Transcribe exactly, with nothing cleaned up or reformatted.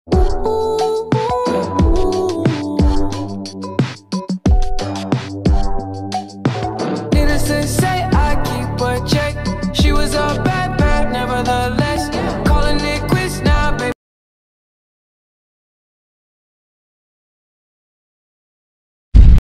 Needless to say, I keep a check. She was a bad, bad, nevertheless.